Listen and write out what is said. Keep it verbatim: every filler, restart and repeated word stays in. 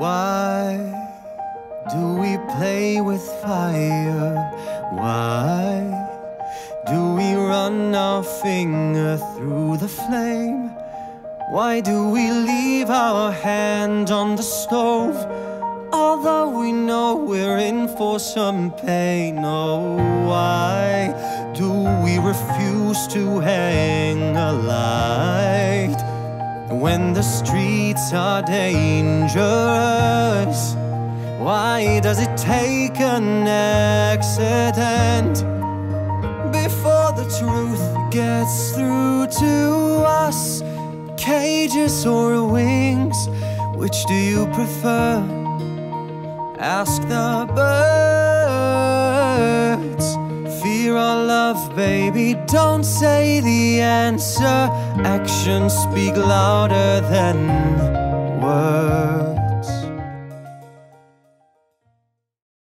Why do we play with fire? Why do we run our finger through the flame? Why do we leave our hand on the stove, although we know we're in for some pain? Oh, why do we refuse to hang a light when the streets are dangerous? Why does it take an accident before the truth gets through to us? Cages or wings, which do you prefer? Ask the birds. Fear or love, baby, don't say the answer. Actions speak louder than words.